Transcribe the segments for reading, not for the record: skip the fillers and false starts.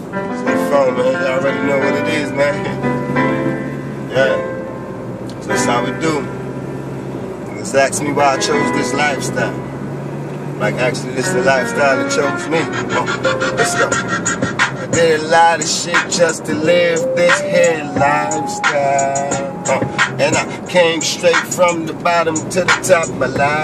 C4, man. You already know what it is, man. Yeah. So that's how we do. Niggas ask me why I chose this lifestyle. Like, actually, this is the lifestyle that chose me. Let's go. I did a lot of shit just to live this here lifestyle. And I came straight from the bottom to the top of my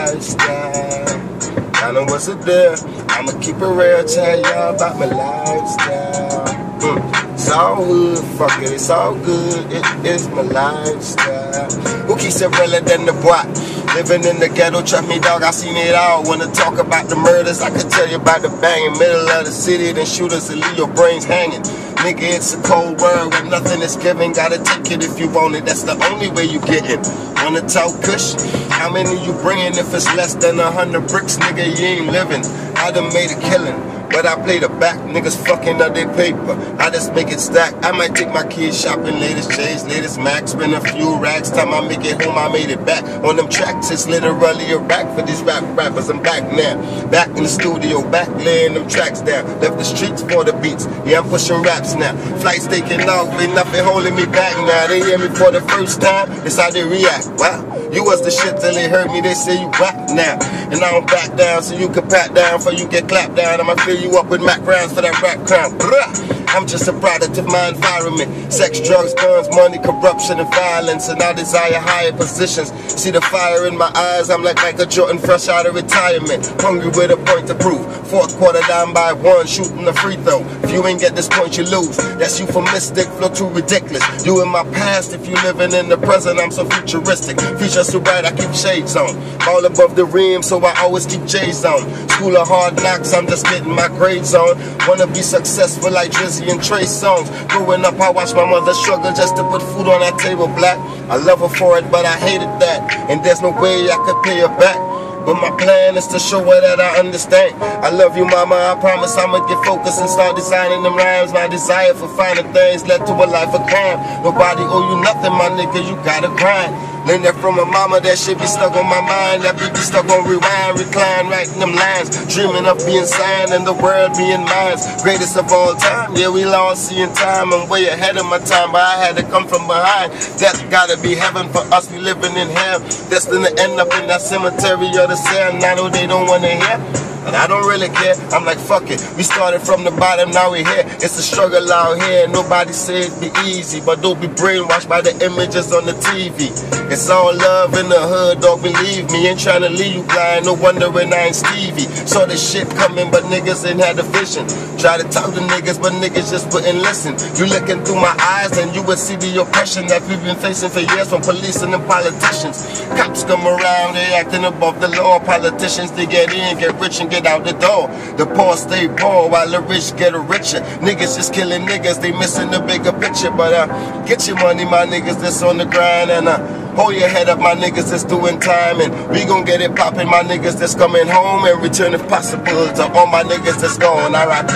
lifestyle. I know what's it there. I'ma keep it real, tell y'all about my lifestyle. It's all good, fuck it, it's all good, it is my lifestyle. Who keeps it realer than the boy? Living in the ghetto, trust me dog, I seen it all. Wanna talk about the murders, I could tell you about the banging. Middle of the city, then shooters and leave your brains hanging. Nigga, it's a cold world where nothing is given. Gotta take it if you want it, that's the only way you get it. Wanna talk kush? How many you bringing? If it's less than 100 bricks, nigga, you ain't living. I done made a killing, but I play the back. Niggas fucking up their paper, I just make it stack. I might take my kids shopping, latest J's, latest Max. Spend a few racks, time I make it home, I made it back. On them tracks, it's literally a rack for these rappers. I'm back now, back in the studio, back laying them tracks down. Left the streets for the beats, yeah, I'm pushing raps now. Flights taking off, ain't nothing holding me back now. They hear me for the first time, that's how they react. Wow, you was the shit till they heard me, they say you whack now. And I don't back down so you can pat down before you get clapped down. I'ma fill you up with Mac rounds for that rap crown. I'm just a product of my environment. Sex, drugs, guns, money, corruption, and violence. And I desire higher positions. See the fire in my eyes, I'm like Michael Jordan fresh out of retirement. Hungry with a point to prove. Fourth quarter down by one, shooting a free throw. If you ain't get this point, you lose. That's euphemistic, flow too ridiculous. You in my past, if you living in the present, I'm so futuristic. Future so bright, I keep shades on. All above the rim, so I always keep J's on. School of hard knocks, I'm just getting my grades on. Wanna be successful like Drizzy and Trey Songz. Growing up, I watched my mother struggle just to put food on that table black. I love her for it, but I hated that. And there's no way I could pay her back. But my plan is to show her that I understand. I love you, mama, I promise I'ma get focused and start designing them rhymes. My desire for finer things led to a life of crime. Nobody owe you nothing, my nigga, you gotta grind. Learn that from a mama, that shit be stuck on my mind. That beat be stuck on rewind, recline, writing them lines. Dreaming of being signed and the world being mine. Greatest of all time, yeah, we lost seeing time. I'm way ahead of my time, but I had to come from behind. Death gotta be heaven for us, we living in hell. Destined to end up in that cemetery or the sand. I know they don't wanna hear, but I don't really care. I'm like, fuck it. We started from the bottom, now we here. It's a struggle out here. Nobody says it be easy, but don't be brainwashed by the images on the TV. It's all love in the hood, don't believe me. Ain't trying to leave you blind, no wonder when I ain't Stevie. Saw this shit coming, but niggas ain't had the vision. Try to talk to niggas, but niggas just wouldn't listen. You looking through my eyes and you would see the oppression that we've been facing for years from police and the politicians. Cops come around, they acting above the law. Politicians, they get in, get rich and get out the door. The poor stay poor while the rich get richer. Niggas just killing niggas, they missing the bigger picture. But get your money, my niggas that's on the grind. And hold your head up, my niggas that's doing time. And we gon' get it poppin', my niggas that's coming home. And return if possible to all my niggas that's gone. R.I.P.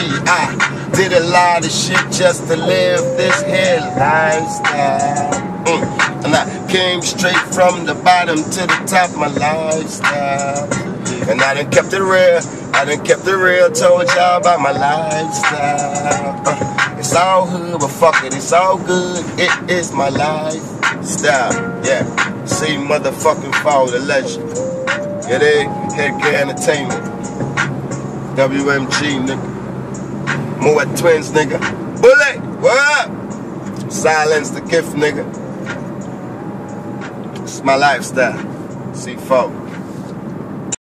I did a lot of shit just to live this here lifestyle. And I came straight from the bottom to the top of my lifestyle. And I done kept it real, I done kept it real, told y'all about my lifestyle. It's all hood, but fuck it, it's all good, it is my lifestyle. Yeah, see motherfucking Fall, the legend. Yeah, they Headgear Entertainment. WMG, nigga. More Twins, nigga. Bullet, what up? Silence the gift, nigga. It's my lifestyle. C4.